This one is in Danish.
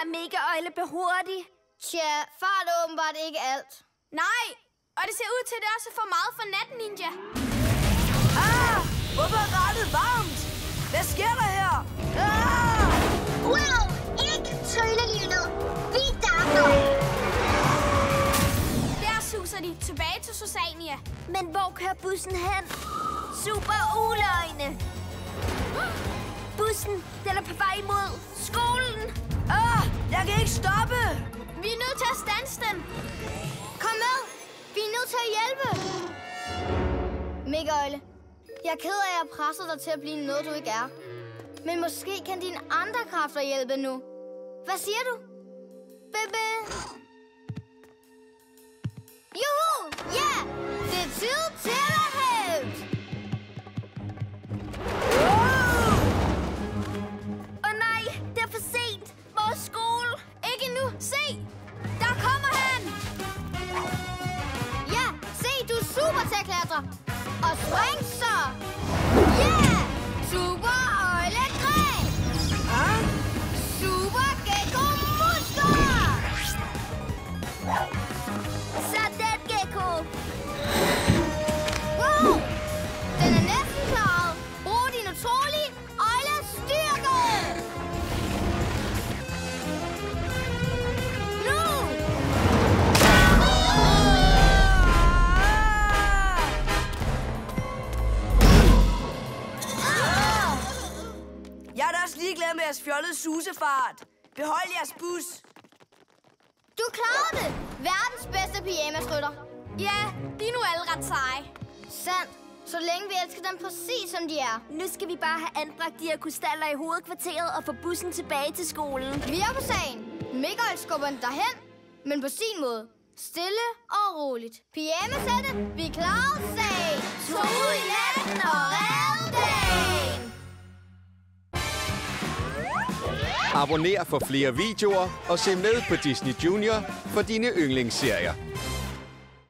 Mega-øjle behurtig? Tja, fart er åbenbart ikke alt. Nej, og det ser ud til, at det også er for meget for Nat Ninja. Hvorfor er rettet varmt? Hvad sker der her? Wow, ikke tryllelynet. Vi darter. Der suser de tilbage til Susania. Men hvor kører bussen hen? Super uleøjne. Bussen, den er på vej imod skolen. Jeg kan ikke stoppe. Vi er nødt til at standse den. Kom med. Vi er nødt til at hjælpe. Mega-øjle, jeg er ked af, at jeg presser dig til at blive noget, du ikke er. Men måske kan dine andre kræfter hjælpe nu. Hvad siger du? Bebe? Juhu! Ja! Det er tid til at hæve! Åh nej, det er for sent. Vores skole. Ikke endnu. Se! Der kommer han! Ja, se, du er super til at klatre. Og spring så! Ja! Super øjlegræn! Super gecko-muskler! Sådan, Gecko. Wow! Den er næsten klaret. Brug din utrolige øjlestyrke! Nu! Jeg er da også ligeglad med jeres fjollede susefart. Behold jeres bus. Du klarede det! Verdens bedste pyjamasrytter. Ja, de er nu alle ret seje. Sandt. Så længe vi elsker dem præcis som de er. Nu skal vi bare have anbragt de her krystaller i hovedkvarteret og få bussen tilbage til skolen. Vi er på sagen. Mega-øjle skubber den derhen, men på sin måde. Stille og roligt. Pyjamasætte, vi klarer sagen. Tog ud i natten og redde dagen. Abonner for flere videoer og se med på Disney Junior for dine yndlingsserier.